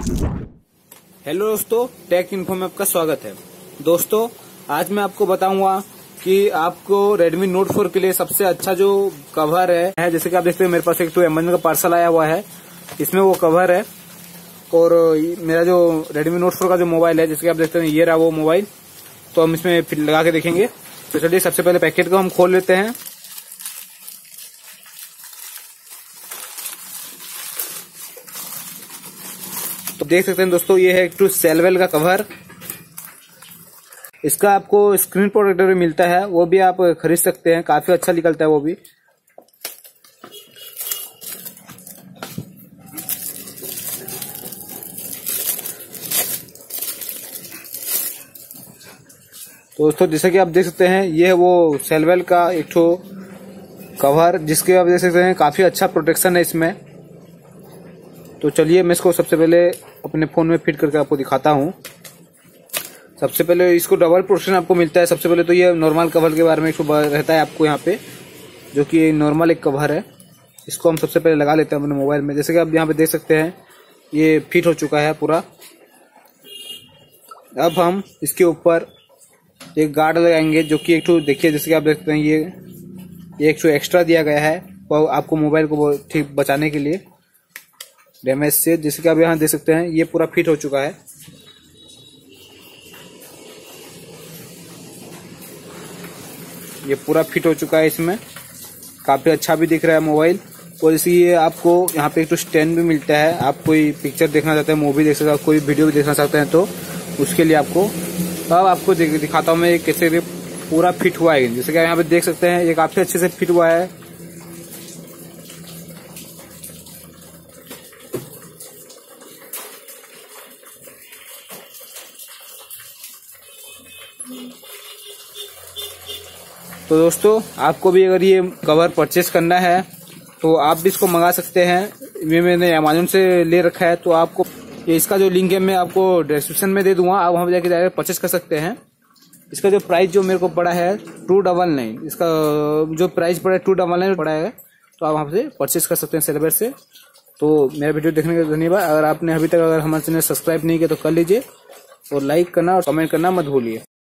Hello दोस्तों, take info में आपका स्वागत है। दोस्तों, आज मैं आपको बताऊंगा कि आपको Redmi Note 4 के लिए सबसे अच्छा जो कवर है, जैसे कि आप देखते हैं मेरे पास एक तो अमेज़न का पार्सल आया हुआ है, इसमें वो कवर है। और मेरा जो Redmi Note 4 का जो मोबाइल है, जैसे कि आप देखते हैं ये रहा वो मोबाइल, तो हम इसमें फिर लगा के देखेंगे। तो चलिए सबसे पहले पैकेट को हम खोल लेते हैं। तो देख सकते हैं दोस्तों, ये है एक टू सेलवेल का कवर। इसका आपको स्क्रीन प्रोटेक्टर भी मिलता है, वो भी आप खरीद सकते हैं, काफी अच्छा निकलता है वो भी। तो दोस्तों, जैसे कि आप देख सकते हैं, ये है वो सेलवेल का एक ठो कवर, जिसके आप देख सकते हैं काफी अच्छा प्रोटेक्शन है इसमें। तो चलिए मैं इसको सबसे पहले अपने फोन में फिट करके आपको दिखाता हूँ। सबसे पहले इसको डबल प्रोटेक्शन आपको मिलता है। सबसे पहले तो ये नॉर्मल कवर के बारे में रहता है आपको यहाँ पे, जो कि नॉर्मल एक कवर है। इसको हम सबसे पहले लगा लेते हैं अपने मोबाइल में। जैसे कि आप यहाँ पे देख सकते हैं, ये फिट हो चुका है पूरा। अब हम इसके ऊपर एक गार्ड लगाएंगे, जो कि एक ठो देखिए, जैसे कि आप देख सकते हैं, ये एक ठो एक्स्ट्रा दिया गया है आपको मोबाइल को ठीक बचाने के लिए डैमेज से। जैसे कि आप यहाँ देख सकते हैं, ये पूरा फिट हो चुका है। ये पूरा फिट हो चुका है, इसमें काफी अच्छा भी दिख रहा है मोबाइल। और इसी ये आपको यहाँ पे एक तो स्टैंड भी मिलता है। आप कोई पिक्चर देखना चाहते हैं, मूवी देख सकते हैं, कोई वीडियो भी देखना चाहते हैं, तो उसके लिए आपको अब आपको दिखाता हूँ मैं कैसे पूरा फिट हुआ है। जैसे कि यहाँ पे देख सकते हैं, ये काफी अच्छे से फिट हुआ है। तो दोस्तों, आपको भी अगर ये कवर परचेस करना है तो आप भी इसको मंगा सकते हैं। ये मैंने अमेज़न से ले रखा है, तो आपको इसका जो लिंक है मैं आपको डिस्क्रिप्शन में दे दूंगा, आप वहां जाके डायरेक्ट परचेस कर सकते हैं। इसका जो प्राइस जो मेरे को पड़ा है 299, इसका जो प्राइस पड़ा है 299 पड़ा है, तो आप वहां से परचेस कर सकते हैं सेलर से। तो मेरा वीडियो देखने के लिए धन्यवाद। अगर आपने अभी तक हमारे चैनल सब्सक्राइब नहीं किया तो कर लीजिए, और लाइक करना और कमेंट करना मत भूलिए।